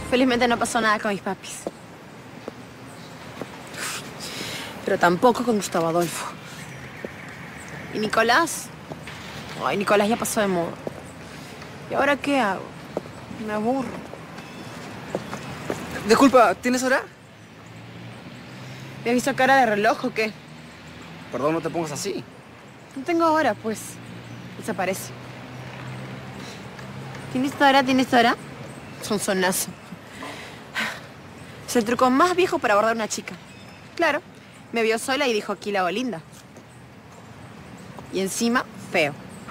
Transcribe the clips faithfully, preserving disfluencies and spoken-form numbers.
Felizmente no pasó nada con mis papis. Pero tampoco con Gustavo Adolfo. ¿Y Nicolás? Ay, Nicolás ya pasó de moda. ¿Y ahora qué hago? Me aburro. Disculpa, ¿tienes hora? ¿Me has visto cara de reloj o qué? Perdón, no te pongas así. No tengo hora, pues. Desaparece. ¿Tienes hora? ¿Tienes hora? Sonsonazo. Es el truco más viejo para abordar a una chica. Claro. Me vio sola y dijo, aquí la hago linda. Y encima, feo.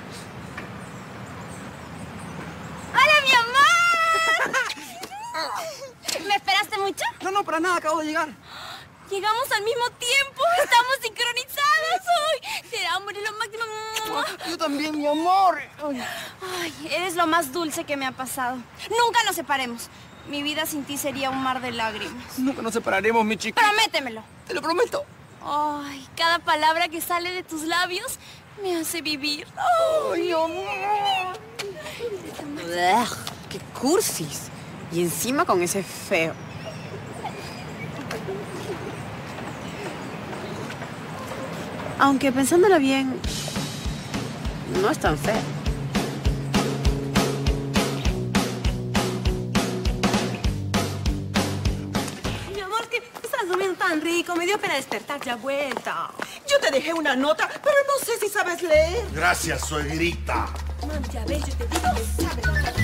¡Hola, mi amor! ¿Me esperaste mucho? No, no, para nada, acabo de llegar. Llegamos al mismo tiempo, estamos sincronizados. Uy, será amor lo máximo. Yo también, mi amor. Ay, eres lo más dulce que me ha pasado. Nunca nos separemos. Mi vida sin ti sería un mar de lágrimas. Nunca nos separaremos, mi chica. Prométemelo. Te lo prometo. Ay, cada palabra que sale de tus labios me hace vivir. Ay, amor. Ugh, ¡qué cursis! Y encima con ese feo. Aunque pensándolo bien, no es tan feo. Mi amor, que estás durmiendo tan rico. Me dio pena despertar ya vuelta. Yo te dejé una nota, pero no sé si sabes leer. Gracias, suegrita. Mami, ya ves, yo te digo, ¿sabes?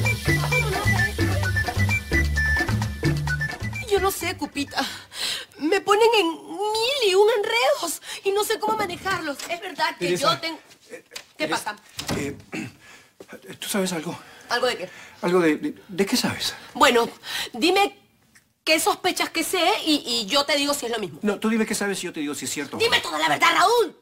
Yo no sé, Cupita. Me ponen en mil y un enredos y no sé cómo manejarlos. Es verdad que Teresa, yo tengo... eh, ¿Qué Teresa, pasa? Eh, ¿Tú sabes algo? ¿Algo de qué? ¿Algo de, de... ¿De qué sabes? Bueno, dime qué sospechas que sé y, y yo te digo si es lo mismo. No, tú dime qué sabes y yo te digo si es cierto. Dime toda la verdad, Raúl.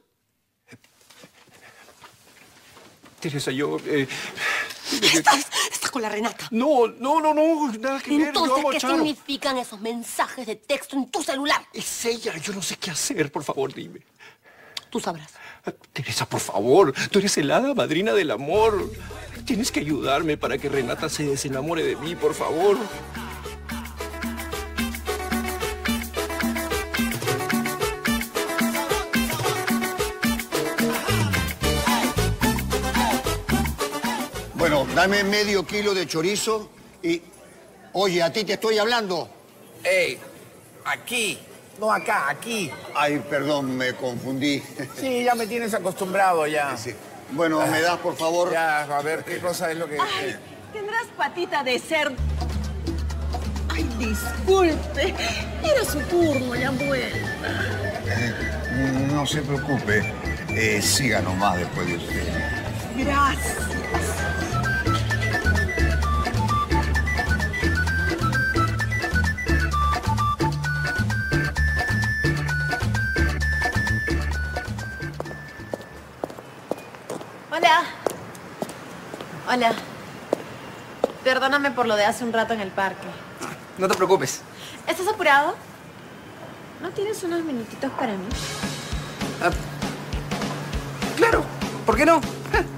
Teresa, yo... Eh, Estás, estás con la Renata. No, no, no, no, nada que ver. Yo Entonces, amo a ¿qué Charo. significan esos mensajes de texto en tu celular? Es ella, yo no sé qué hacer, por favor, dime. Tú sabrás. Teresa, por favor, tú eres el hada madrina del amor. Tienes que ayudarme para que Renata se desenamore de mí, por favor. Bueno, dame medio kilo de chorizo y... Oye, a ti te estoy hablando. ¡Ey! Aquí. No acá, aquí. Ay, perdón, me confundí. Sí, ya me tienes acostumbrado ya. Sí. Bueno, ¿me das, por favor? Ya, a ver, ¿qué cosa es lo que...? Ay, tendrás patita de cerdo. Ay, disculpe. Era su turno, ya vuelta. Eh, no se preocupe. Eh, siga nomás después de usted. Gracias. Hola. Hola. Perdóname por lo de hace un rato en el parque. No te preocupes. ¿Estás apurado? ¿No tienes unos minutitos para mí? Ah, claro, ¿por qué no?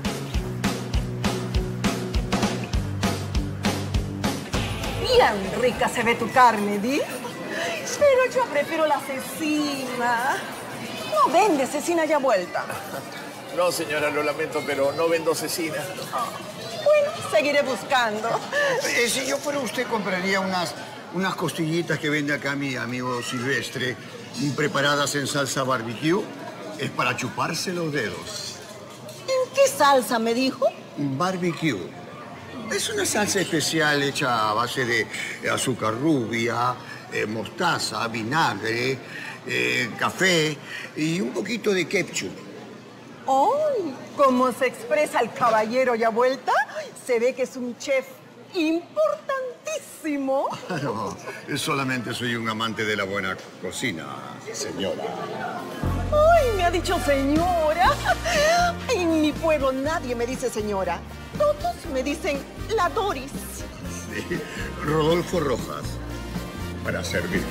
Bien rica se ve tu carne, ¿di? Pero yo prefiero la cecina. No vende cecina ya vuelta. No, señora, lo lamento, pero no vendo cecina. Bueno, seguiré buscando. Eh, si yo fuera usted, compraría unas, unas costillitas que vende acá mi amigo Silvestre, preparadas en salsa barbecue. Es para chuparse los dedos. ¿En qué salsa me dijo? Barbecue. Es una salsa especial hecha a base de azúcar rubia, eh, mostaza, vinagre, eh, café y un poquito de ketchup. ¡Oh! ¿Cómo se expresa el caballero ya vuelta? Se ve que es un chef importantísimo. No, solamente soy un amante de la buena cocina, señora. ¡Ay, me ha dicho señora! En mi pueblo nadie me dice señora. Todos me dicen la Doris. Sí, Rodolfo Rojas, para servirle.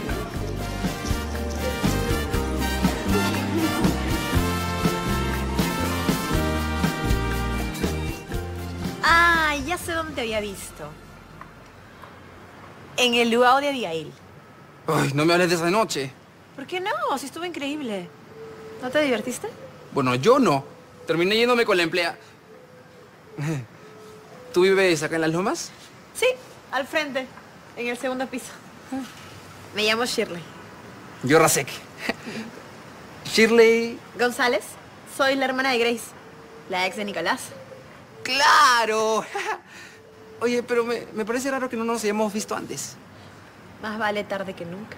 Ah, ya sé dónde te había visto. En el luau de Abigail. Ay, no me hables de esa noche. ¿Por qué no? Si estuvo increíble. ¿No te divertiste? Bueno, yo no. Terminé yéndome con la emplea. ¿Tú vives acá en Las Lomas? Sí, al frente, en el segundo piso. Me llamo Shirley. Yo Rasek. Shirley... González, soy la hermana de Grace, la ex de Nicolás. ¡Claro! Oye, pero me, me parece raro que no nos hayamos visto antes. Más vale tarde que nunca.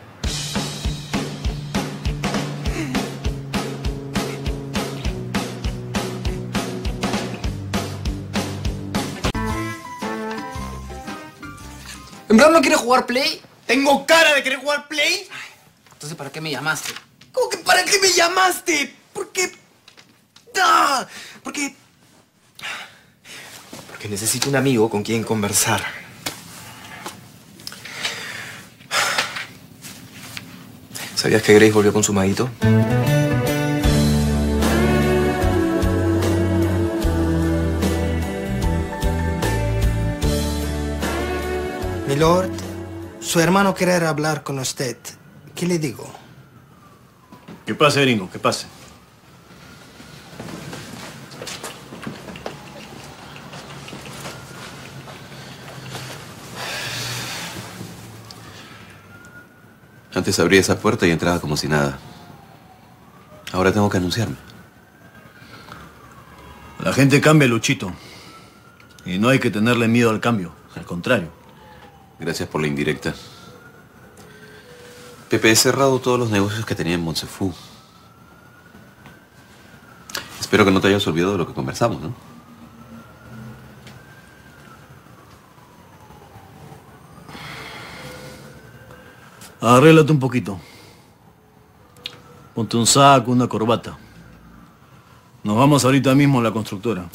¿En verdad no quieres jugar Play? ¿Tengo cara de querer jugar Play? Entonces, ¿para qué me llamaste? ¿Cómo que para qué me llamaste? ¿Por qué? ¡Ah! Porque... Porque necesito un amigo con quien conversar. ¿Sabías que Grace volvió con su maguito? Milord, su hermano quiere hablar con usted. ¿Qué le digo? Que pase, gringo, que pase. Antes abría esa puerta y entraba como si nada. Ahora tengo que anunciarme. La gente cambia, Luchito. Y no hay que tenerle miedo al cambio. Al contrario. Gracias por la indirecta. Pepe, he cerrado todos los negocios que tenía en Montefú. Espero que no te hayas olvidado de lo que conversamos, ¿no? Arréglate un poquito. Ponte un saco, una corbata. Nos vamos ahorita mismo a la constructora.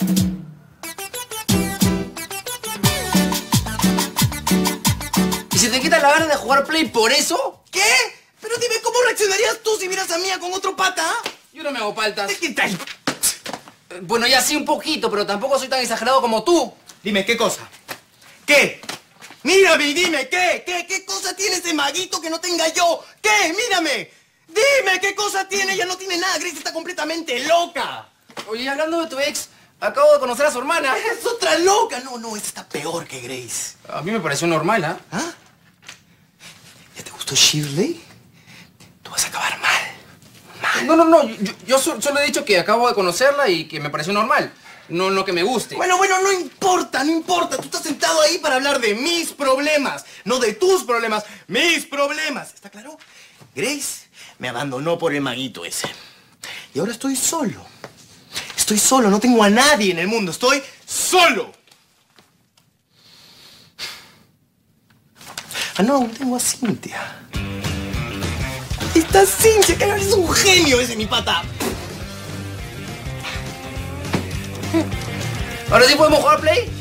¿Y si te quitas la gana de jugar Play por eso? ¿Qué? Pero dime, ¿cómo reaccionarías tú si vieras a Mía con otro pata? Yo no me hago paltas. ¿Qué tal? Bueno, ya sí un poquito, pero tampoco soy tan exagerado como tú. Dime, ¿qué cosa? ¿Qué? Mírame y dime, ¿qué? ¿Qué? ¿Qué cosa tiene ese maguito que no tenga yo? ¿Qué? Mírame. Dime, ¿qué cosa tiene? Ella no tiene nada. Grace está completamente loca. Oye, hablando de tu ex, acabo de conocer a su hermana. Es otra loca. No, no, esta está peor que Grace. A mí me pareció normal, ¿ah? ¿eh? ¿Ah? ¿Ya te gustó Shirley? Tú vas a acabar mal. Mal. No, no, no. Yo, yo solo he dicho que acabo de conocerla y que me pareció normal. No, no que me guste. Bueno, bueno, no importa, no importa. Tú estás sentado ahí para hablar de mis problemas. No de tus problemas, mis problemas. ¿Está claro? Grace me abandonó por el maguito ese. Y ahora estoy solo. Estoy solo, no tengo a nadie en el mundo. Estoy solo. Ah, no, aún tengo a Cintia. Esta Cintia, que es un genio ese, mi pata. ¿Ahora sí podemos jugar Play?